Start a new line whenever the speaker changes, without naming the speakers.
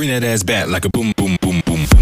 Bring that ass back like a boom, boom, boom, boom.